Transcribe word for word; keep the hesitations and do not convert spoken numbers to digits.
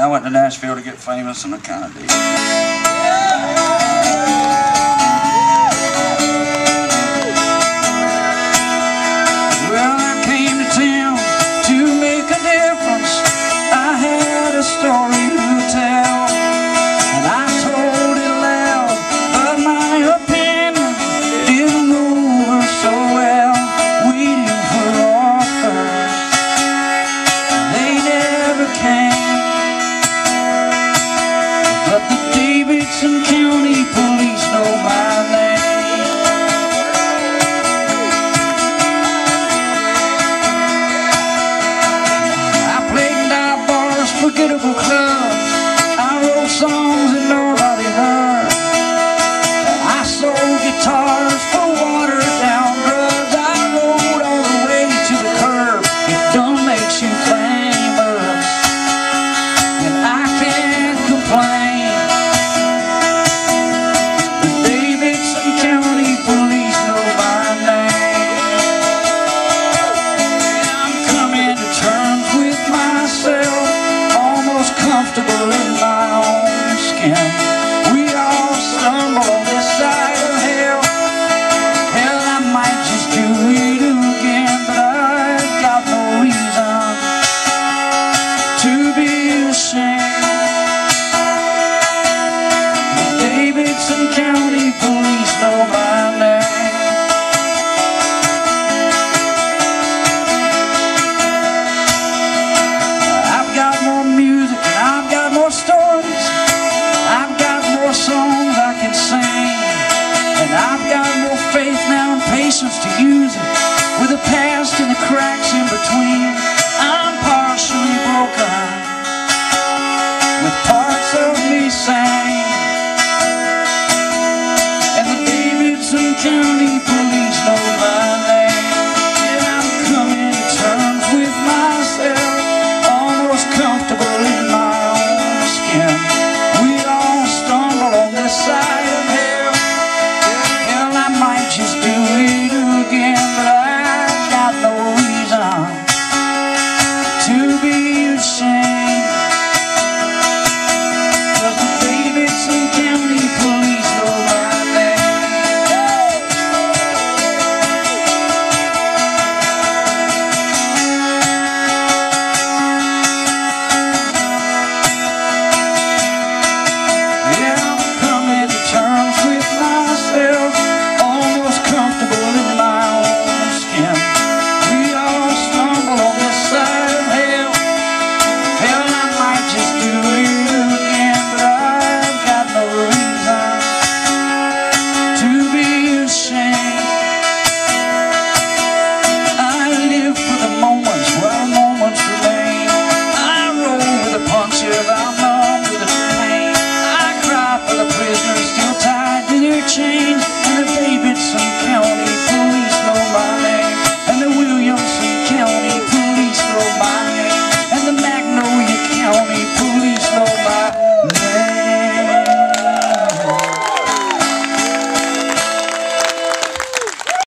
I went to Nashville to get famous, and I kind of did. Well, I came to town to make a difference. I had a story to tell, and I told it loud, but my opinion didn't go over so well. Waiting for offers, they never came. But the Davidson County Police know my name. I played dive bars, forgettable clubs. I wrote songs that nobody heard. I sold guitars for watered down drugs. I rode all the way to the curb. It done makes you famous, and I can't complain. Comfortable in my own skin. We all stumble on this side of hell. Hell, I might just do it again, but I've got no reason to be ashamed. The Davidson County Police know my name. I've got more music, I've got more stories, I've got more songs I can sing, and I've got more faith now and patience to use it, with the past and the cracks in between.